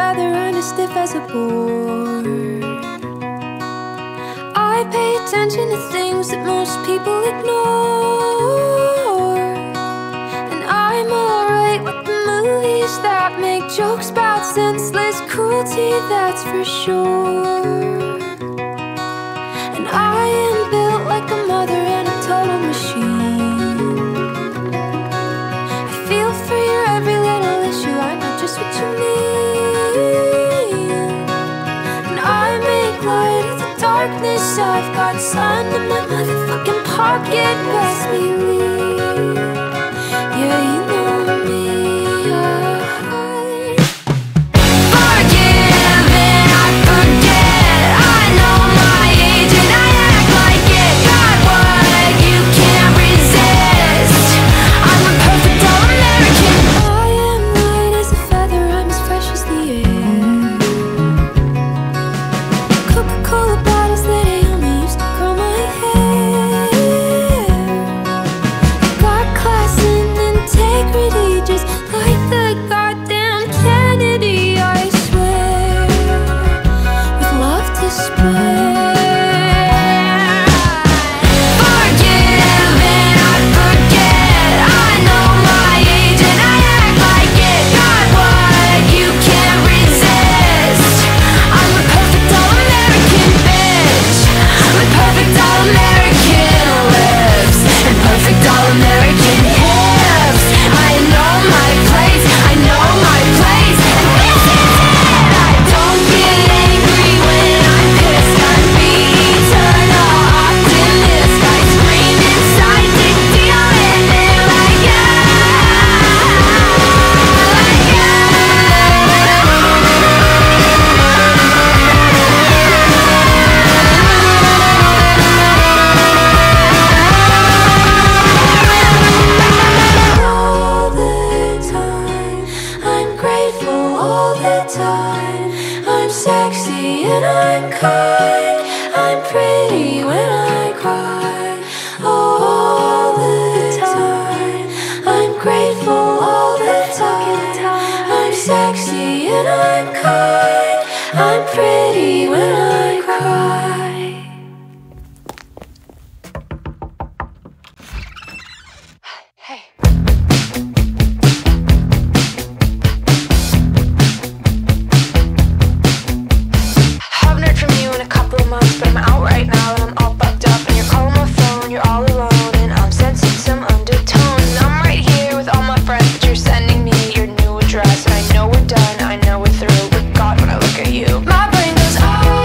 feather, I'm as stiff as a board. I pay attention to things that most people ignore. And I'm alright with the movies that make jokes about senseless cruelty, that's for sure. And I am built like a mother and a total machine. I feel for your every little issue, I know just what you mean. And I make light of the darkness, I've got sun in my motherfucking pocket, best believe. Yeah, you know me. I'm sexy and I'm kind, I'm pretty when I cry. All the time, I'm grateful all the time. I'm sexy and I'm kind, I'm pretty when I cry. Hey. But I'm out right now and I'm all bugged up, and you're calling my phone, you're all alone, and I'm sensing some undertone. And I'm right here with all my friends, but you're sending me your new address. And I know we're done, I know we're through, but God, when I look at you, my brain goes, oh,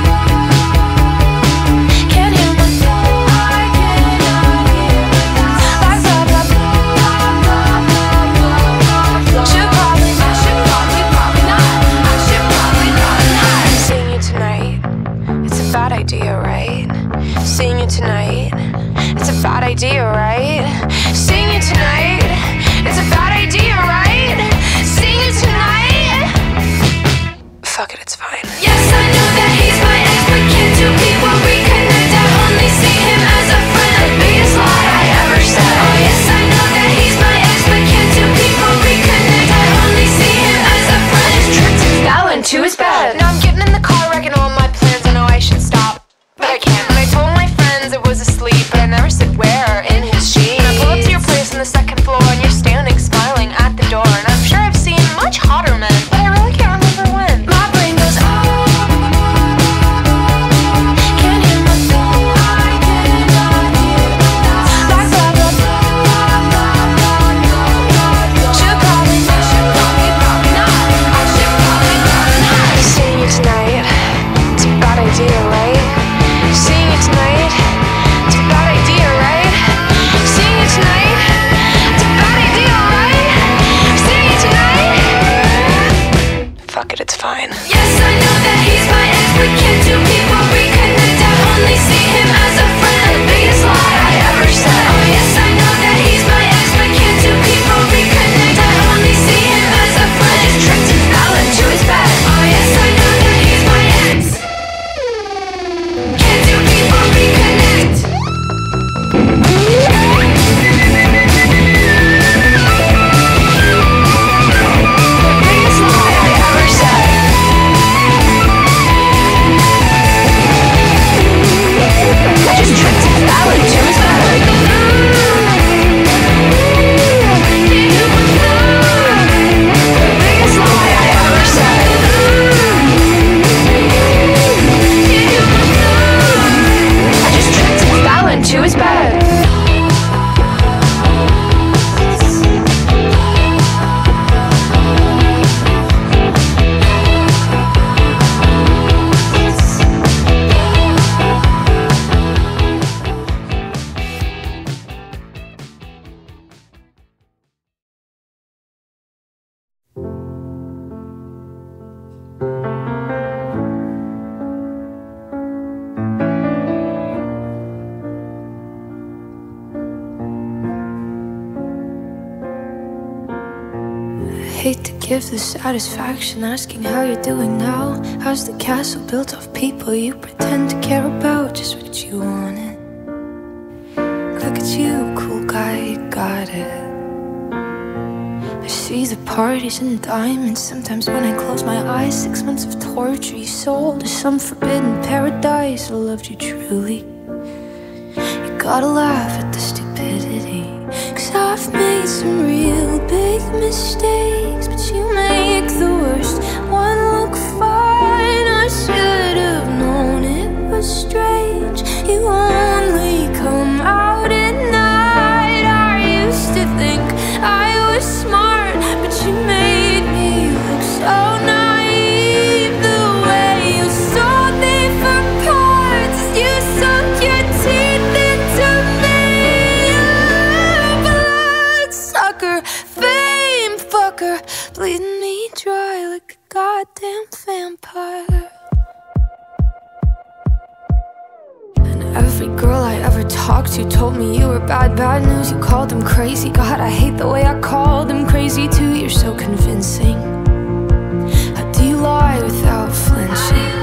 can't hear my thoughts, I cannot hear my thoughts. Like blah, blah, blah, blah, blah, blah. Should probably not, I should probably not. I'm seeing you tonight. It's a bad idea, right? Seeing you tonight, it's a bad idea, right? Seeing you tonight, it's a bad idea, right? Seeing you tonight, fuck it, it's fine. Yes, I know that he's my ex, but can't two people reconnect? I only see him as a friend, the biggest lie I ever said. Oh yes, I know that he's my ex, but can't two people reconnect? I only see him as a friend, his trips fell into his bed. Now I'm getting in the car, wrecking all my plans. I know I should stop, but I can't. And I told my friends it was asleep, but I never said where. In his sheets. And I pull up to your place on the second floor, and you're standing smiling at the door. And I'm sure I've seen much hotter men, but I really can't remember when. My brain goes, oh, can't hear my thoughts, I cannot hear my thoughts. Like blah, blah, blah, blah, blah. Should probably not, I should probably not. Seeing you tonight, it's a bad idea, right? Seeing you tonight, it's a bad idea, right? she was bad. Hate to give the satisfaction asking how you're doing now. How's the castle built of people you pretend to care about? Just what you wanted. Look at you, cool guy, you got it. I see the parties and diamonds. Sometimes when I close my eyes, 6 months of torture you sold to some forbidden paradise. I loved you truly. You gotta laugh at the stupidity, 'cause I've made some real big mistakes, but you make the worst one look fine. I should have known it was strange. You only come out at night. I used to think I was smart, but you made me look so naive. The way you sold me for parts, you sunk your teeth into me. Bloodsucker, fame fucker, bleeding me dry like a goddamn vampire. And every girl I ever talked to told me you were bad, bad news. You called them crazy. God, I hate the way I called them crazy too. You're so convincing. How do you lie without flinching?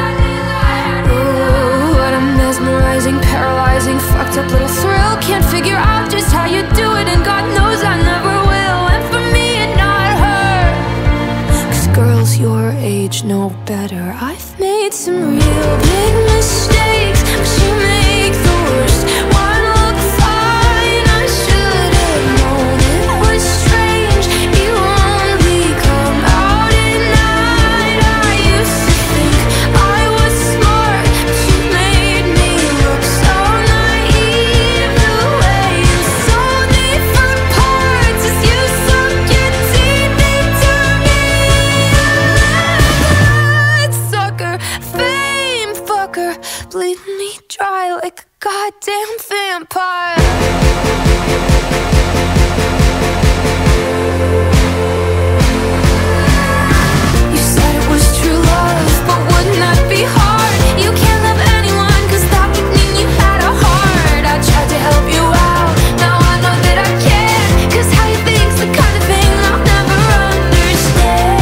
Oh, what a mesmerizing, paralyzing, fucked up little thrill. Can't figure out just how you do it, and God knows I never will. And for me and not her, 'cause girls your age know better. I've made some real big mistakes, but you make the worst one look fine. I should have known it was strange. You only come out at night. I used to think I was smart, but you made me look so naive. The way you sold me for parts is you sunk your teeth into me. Bloodsucker, fame fucker, bleeding me dry like a goddamn vampire. You said it was true love, but wouldn't that be hard? You can't love anyone, 'cause that would mean you had a heart. I tried to help you out, now I know that I can't, 'cause how you think's the kind of thing I'll never understand.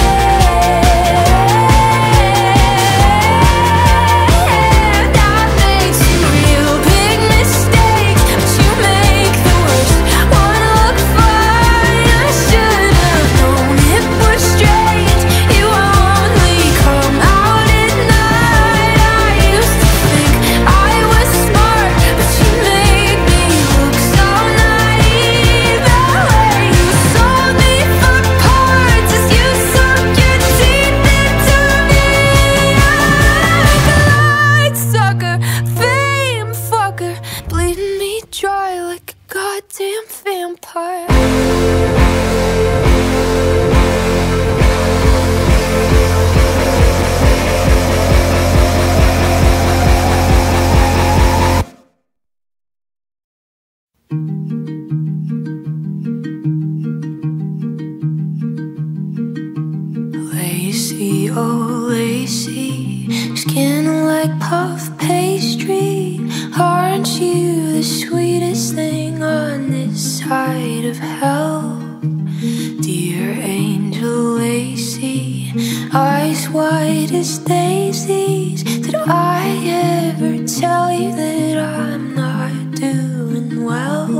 I've made some real big mistakes, but you make the worst one look fine. I should have known it was strange. You only come out at night. I used to think I was smart, but you made me look so naive. The way you sold me for parts is you sunk your teeth into me. Bloodsucker, fame fucker, bleeding me dry like a goddamn vampire. Lacy, oh lacy, skin like puff pastry. Aren't you the sweetest thing on this side of hell? Dear angel Lacy, eyes white as daisies. Did I ever tell you that I'm not doing well?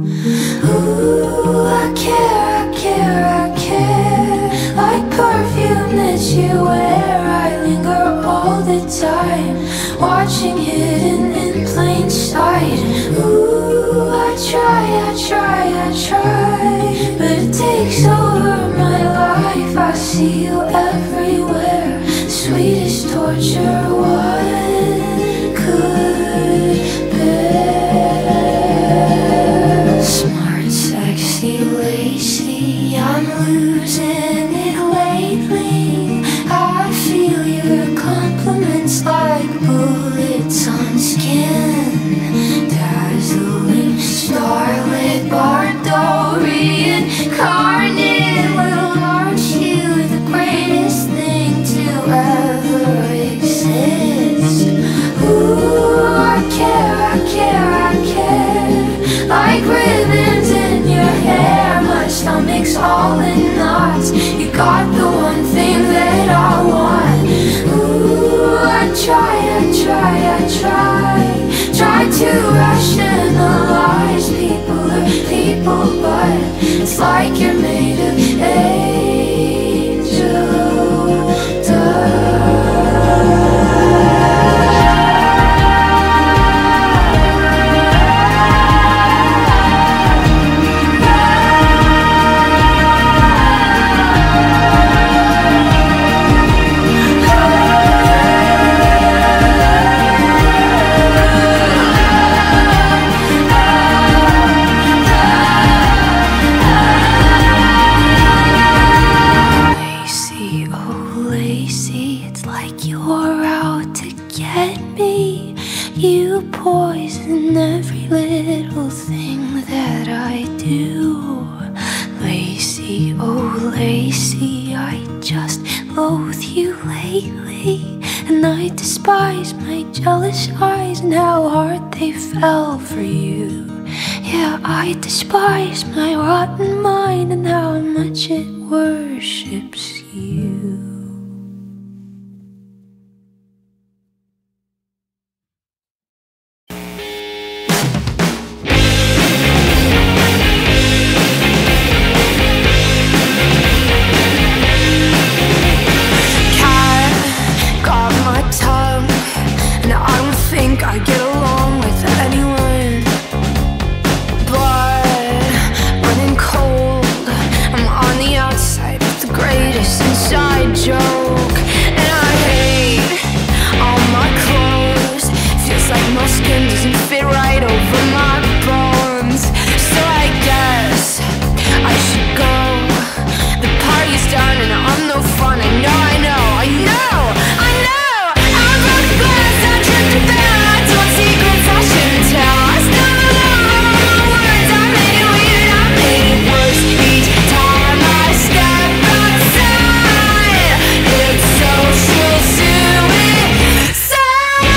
Ooh, I care, I care, I care. Like perfume that you wear, I linger all the time, watching hidden in plain sight. Ooh, I try, I try, I try, but it takes over my life. I see you everywhere, the sweetest like ribbons in your hair. My stomach's all in knots. You got the one thing that I want. Ooh, I try to rationalize people are people, but it's like you're made of angel dust. Poison every little thing that I do. Lacey, oh Lacey, I just loathe you lately. And I despise my jealous eyes and how hard they fell for you. Yeah, I despise my rotten mind and how much it worships you. I get along with anyone, blood running cold. I'm on the outside with the greatest inside joke, and I hate all my clothes. Feels like my skin doesn't fit right over my bones. So I guess I should go. The party's done and I'm no fun. I know. I'm broken glass, I tripped and fell. Secrets I shouldn't tell. I stumbled over my words. I made it weird, I made it worse. Each time I step outside, it's social suicide.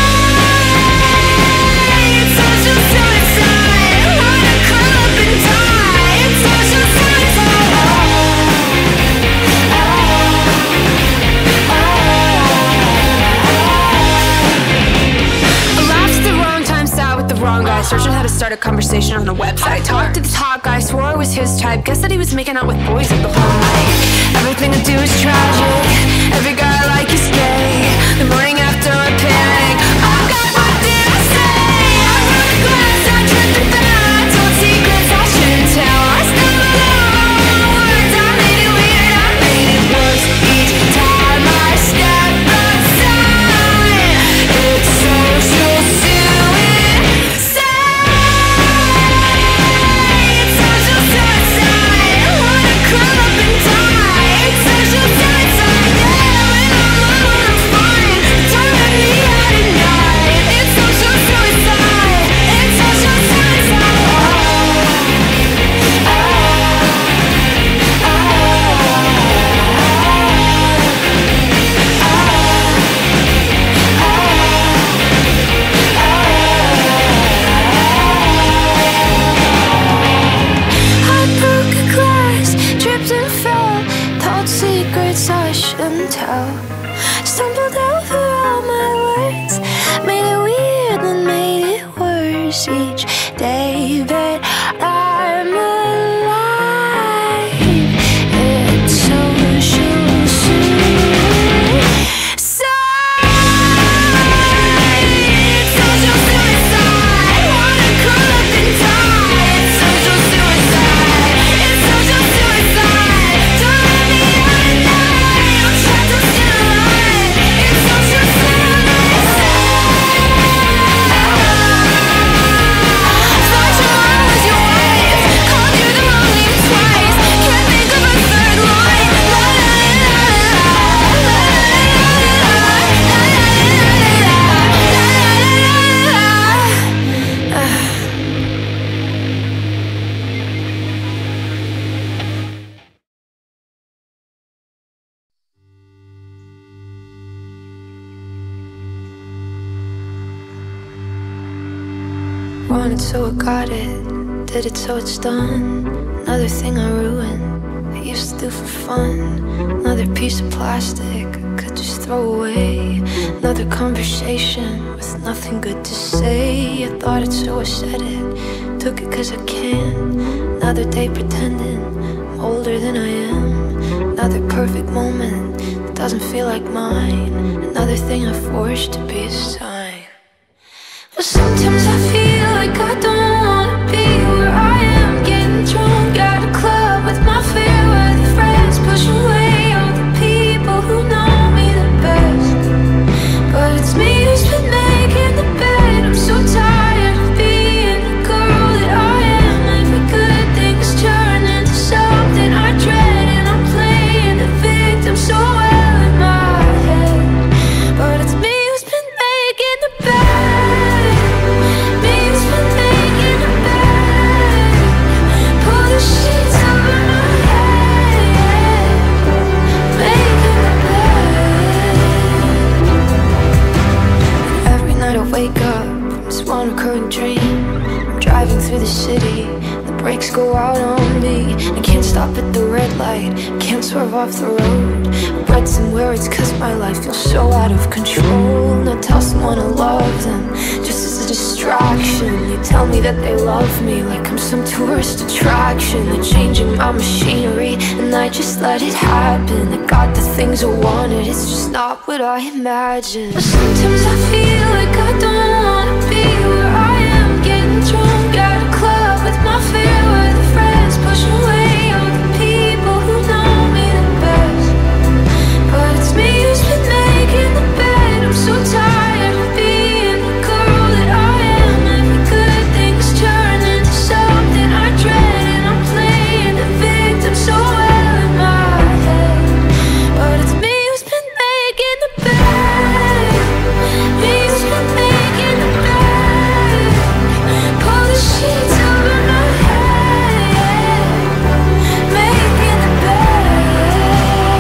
It's social suicide. Wanna curl up and die. It's social wrong guy, searching how to start a conversation on a website. Talked to the top guy, swore it was his type. Guess that he was making out with boys like the whole night. Everything I do is tragic. Every guy I like is gay. The morning after I panic. Oh God, what did I say? I broke glass, I tripped and fell. I told secrets I shouldn't tell. I stumbled over my words. I made it weird, I made it worse. Each time I step outside, it's social suicide. I shouldn't tell. Stumbled over all my words. Made it weird, then made it worse. Each day that I'm alive, it's social suicide. It's social suicide. Wanna curl up and die. It's social suicide. It's social suicide. Don't let me out at night. I'm trapped up still alive. It's social Thought your mom was your wife. Called you the wrong name twice. Can't think of a third line. La la la la la la la la. Wanted so I got it. did it so it's done. Another thing I ruined, I used to do for fun. Another piece of plastic I could just throw away. Another conversation with nothing good to say. I thought it so I said it, took it cause I can. Another day pretending I'm older than I am. Another perfect moment that doesn't feel like mine. Another thing I forced to be a sign. But sometimes I feel like I don't wanna be where I am, getting drunk at a club with my fair weather friends, push away all the people who know me the best. But it's me who's been making the bed. I'm so tired of being the girl that I am. Every good thing's turned into something I dread, and I'm playing the victim so well in my head. But it's me who's been making the bed. Me who's been making the bed. Pull the sheets over my head, making the bed. Every night I wake up from this one recurring dream. I'm driving through the city, the brakes go out on me. I can't stop at the red light, can't swerve off the road. I read somewhere it's cause my life feels so out of control. And I tell someone I love them, just as a distraction. You tell me that they love me like I'm some tourist attraction. They're changing my machinery and I just let it happen. I got the things I wanted, it's just not what I imagined. But sometimes I feel like I don't wanna be where I am, getting drunk at a club with my fair weather friends, push away all the people who know me the best. But it's me who's been making the bed. I'm so tired of being the girl that I am. Every good thing's turned into something I dread, and I'm playing the victim so well in my head. But it's me who's been making the bed. Me who's been making the bed. Pull the sheets over my head, making the bed.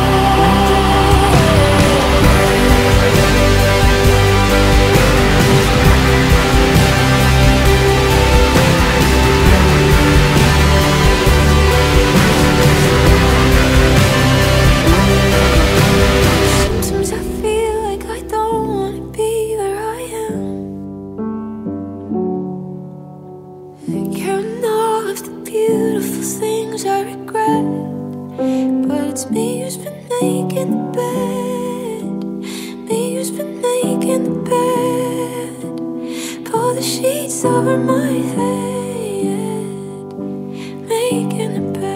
Sometimes I feel like I don't wanna be where I am, counting all of the beautiful things I regret. But it's me who's been making the bed. Me who's been making the bed. Pull the sheets over my head, making the bed.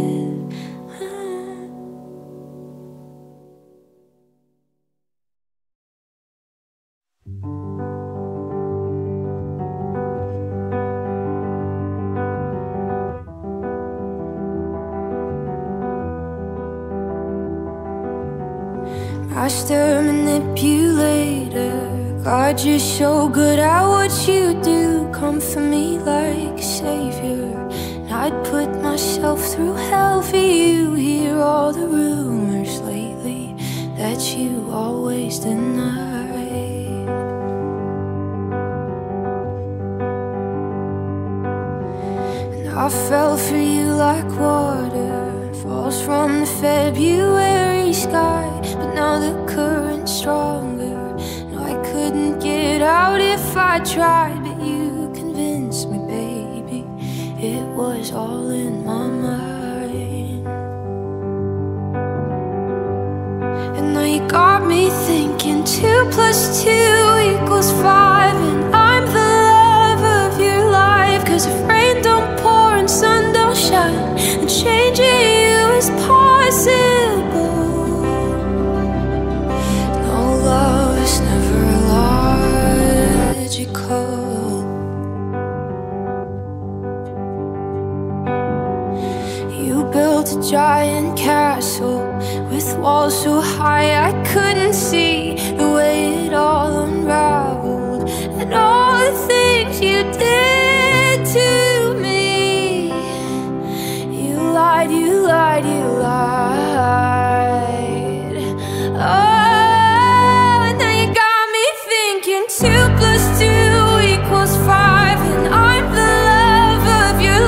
Master manipulator, God, you're so good at what you do. Come for me like a savior, and I'd put myself through hell for you. Hear all the rumors lately that you always denied. And I fell for you like water falls from the February sky. But now the current's stronger. No, I couldn't get out if I tried. But you convinced me, baby, it was all in my mind. And now you got me thinking 2 + 2 = 5. And I'm the love of your life. Cause if rain don't pour and sun don't shine, then changing you is possible. Love is never logical. You built a giant castle with walls so high I couldn't see the way it all unraveled, and all the things you did to me. You lied, you lied, you lied. Oh, 2 + 2 = 5. And I'm the love of your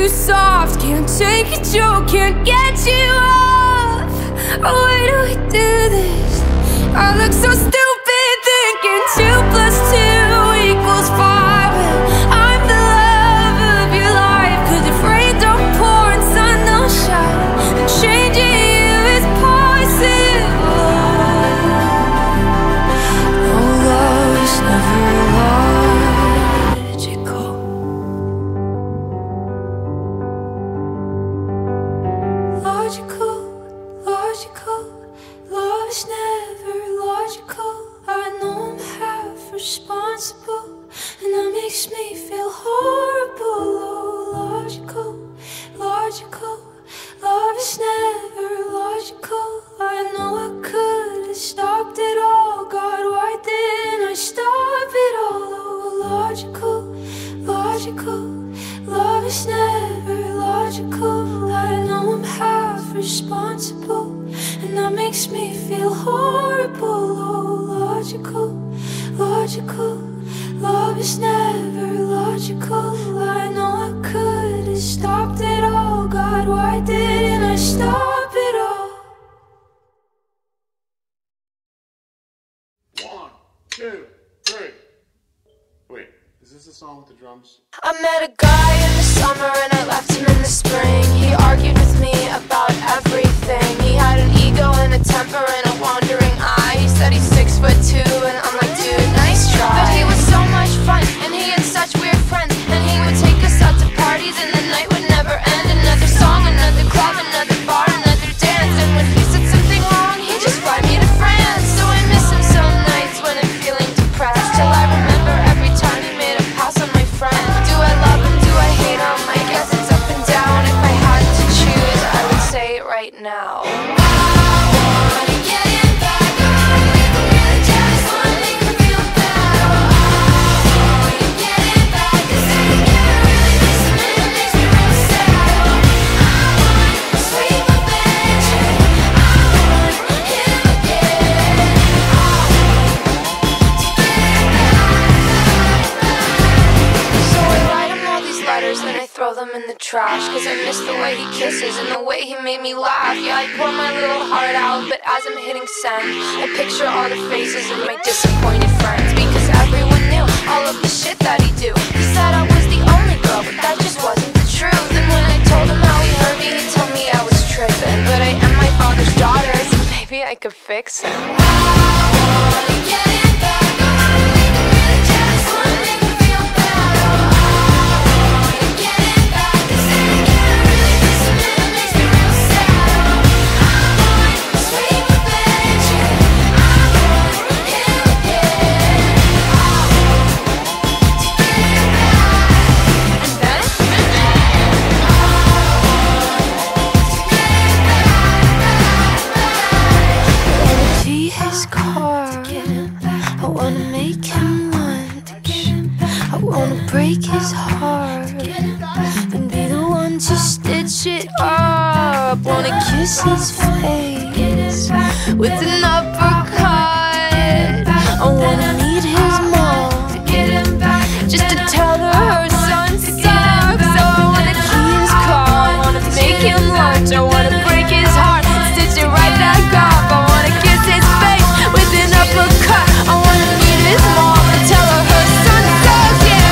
too soft. Can't take a joke, can't get you off. Why do we do this? I look so stupid thinking 2 plus 2 equals 5. I'm the love of your life, 'cause if rain don't pour and sun don't shine, then changing you is possible. No, love is never logical. Logical, logical. Love is never logical. I know I'm half responsible, and that makes me feel horrible. Oh, logical, logical. Love is never logical. I know I could have stopped it all. God, why didn't I stop it all? Oh, logical, logical. Love is never logical. I know I'm half responsible, and that makes me feel horrible. Oh, logical, logical. Love is never logical. I know I could have stopped it all. God, why didn't I stop it all? 1, 2, 3. Wait, is this the song with the drums? I met a guy in the summer and I left him in the spring. He argued with me about everything. He had an ego and a temper and a wandering eye. He said he's 6'2", and I'm like, dude, nice try. But he was so much fun and he had such weird friends, and he would take us out to parties and the night would never end. Another song, another club, another bar, another dance. And when he said something wrong, he'd just fly me to France. So I miss him some nights when I'm feeling depressed, till I remember every time he made a pass on my friend. Do I love him? Do I hate him? I guess it's up and down. If I had to choose, I would say it right now. And I throw them in the trash, 'cause I miss the way he kisses and the way he made me laugh. Yeah, I pour my little heart out, but as I'm hitting send, I picture all the faces of my disappointed friends, because everyone knew all of the shit that he do. He said I was the only girl, but that just wasn't the truth. And when I told him how he hurt me, he told me I was tripping. But I am my father's daughter, so maybe I could fix him. Break his heart and be the one to stitch it up. Wanna kiss his face with an uppercut. I wanna meet his mom just to tell her her son sucks. So I wanna key his car, I wanna make him lunch, I wanna break his heart, stitch it right back up. I wanna kiss his face with an uppercut. I wanna meet his mom and tell her her son sucks. Yeah.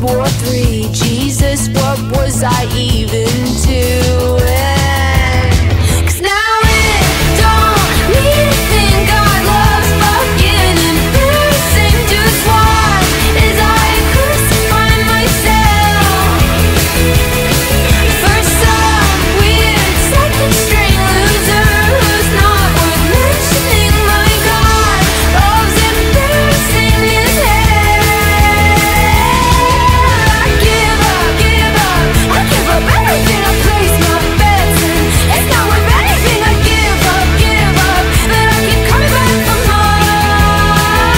War III. Jesus, what was I even doing? 'Cause now it don't mean a thing. God loves fucking embarrassing. Just watch as I crucify myself for some weird second string loser who's not worth mentioning. My God loves embarrassing his head. I give up, I give up everything I place my bets in. It's not worth anything. I give up, but I keep coming back for more.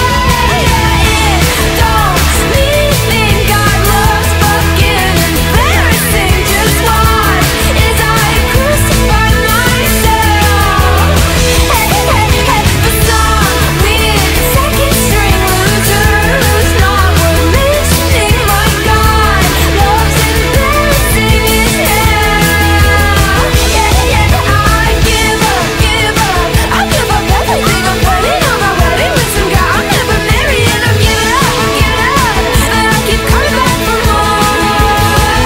It don't mean a thing. God loves fucking embarrassing. Just watch as I crucify myself. For some weird second string loser who's not worth mentioning. My God loves embarrassing his hell. I give up, I give up everything. I'm planning on my wedding with some guy I'll never marry, and I'm giving up, but I keep coming back for more.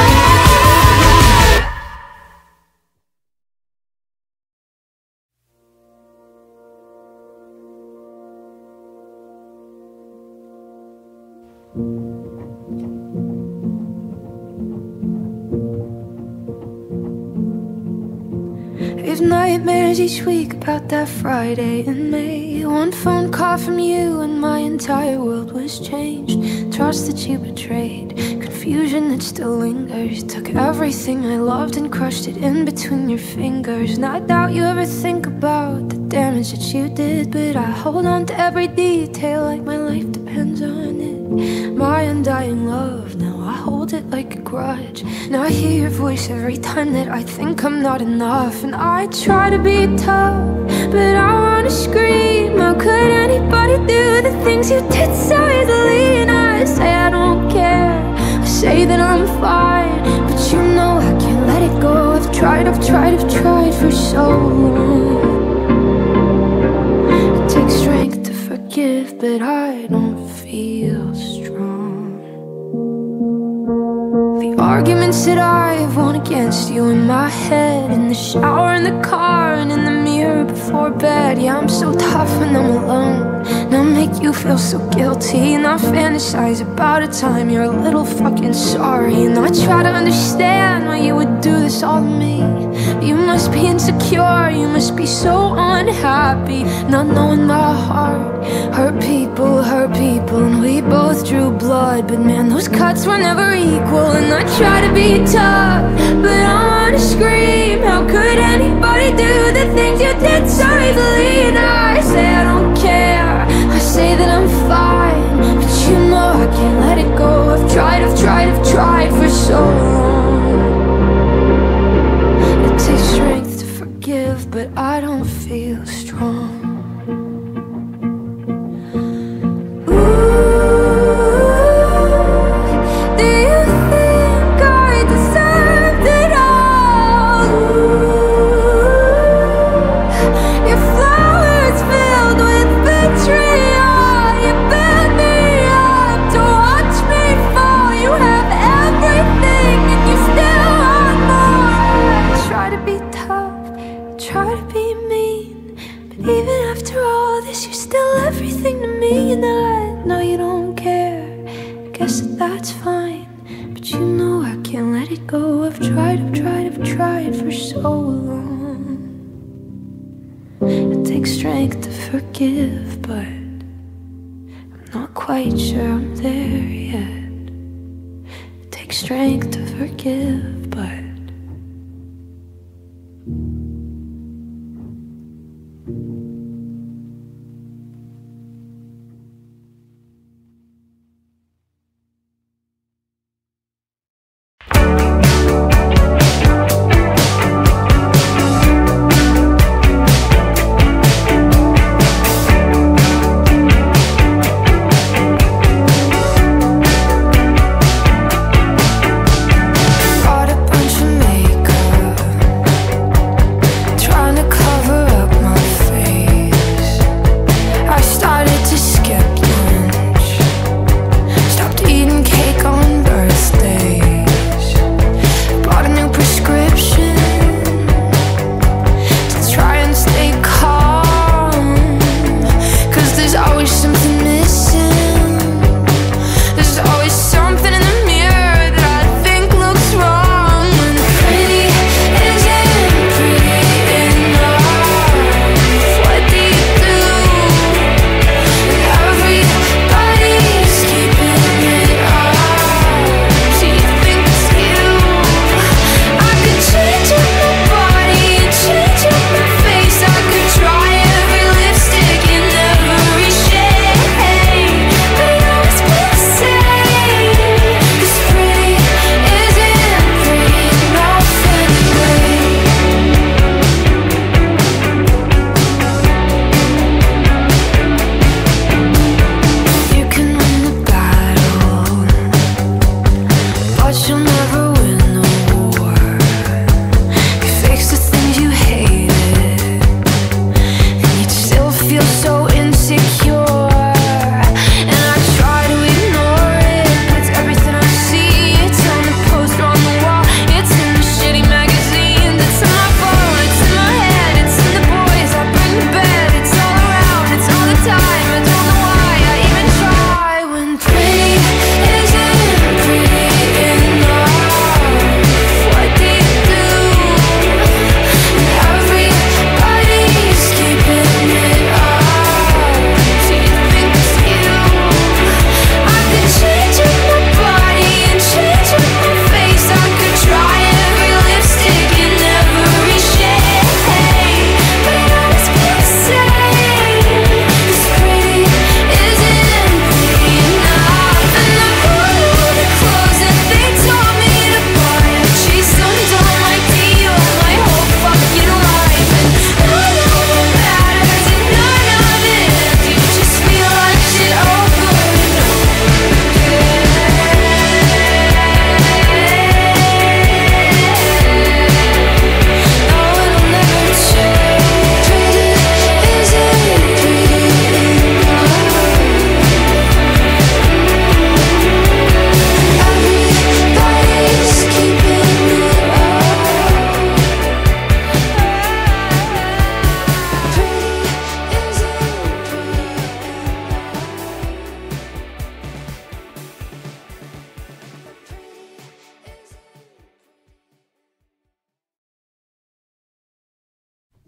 We have nightmares each week about that Friday in May. One phone call from you and my entire world was changed. Trust that you betrayed, confusion that still lingers. Took everything I loved and crushed it in between your fingers. And I doubt you ever think about the damage that you did, but I hold on to every detail like my life depends on it. My undying love, now I hold it like a grudge. Now I hear your voice every time that I think I'm not enough. And I try to be tough, but I wanna scream. How could anybody do the things you did so easily? And I say I don't care, I say that I'm fine, but you know I can't let it go. I've tried for so long. It takes strength to forgive, but I don't feel strong. The arguments that I have won against you in my head, in the shower, in the car, and in the mirror before bed. Yeah, I'm so tough when I'm alone, and I make you feel so guilty. And I fantasize about a time you're a little fucking sorry. And I try to understand why you would do this all to me. You must be insecure, you must be so unhappy, not knowing my heart hurt people, and we both drew blood, but man, those cuts were never equal. And I try to be tough, but I wanna scream. How could anybody do the things you did so easily? And I say I don't care, I say that I'm fine, but you know I can't let it go. I've tried for so long. It takes strength to forgive, but I don't feel strong. That's fine, but you know I can't let it go. I've tried for so long. It takes strength to forgive, but I'm not quite sure I'm there yet. It takes strength to forgive, but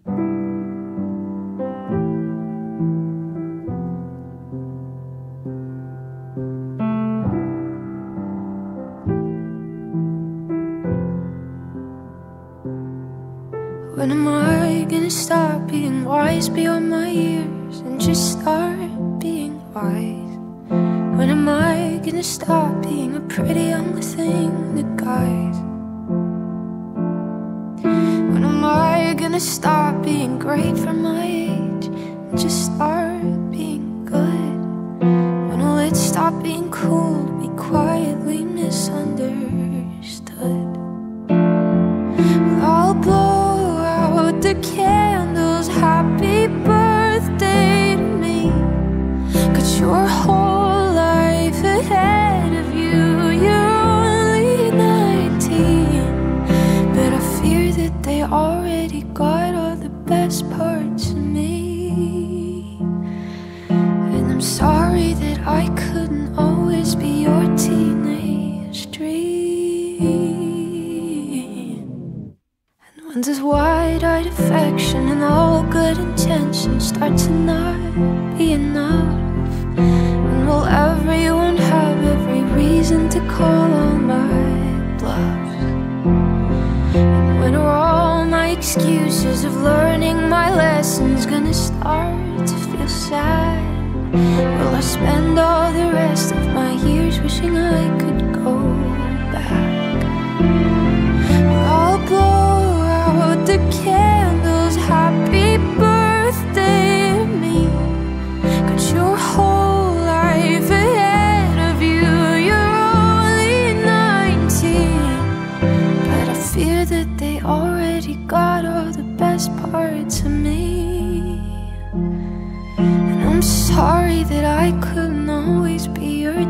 When am I gonna stop being wise beyond my years and just start being wise? When am I gonna stop being a pretty young thing that guys? When am I gonna stop being great for my age and just start being good? When will it stop being cool to be quietly misunderstood? I'll blow out the candles, happy birthday to me. Got your whole life ahead of you, you're only 19. But I fear that they already got all the best parts of me. And I'm sorry that I couldn't always be your teenage dream. When does wide-eyed affection and all good intentions start to not be enough? When will everyone have every reason to call all my bluffs? And when are all my excuses of learning my lessons gonna start to feel sad? Will I spend all the rest of my years wishing I could go back? I'll blow out the candles, happy birthday to me. Got your whole life ahead of you, you're only 19. But I fear that they already got all the best parts of me. And I'm sorry that I couldn't always be your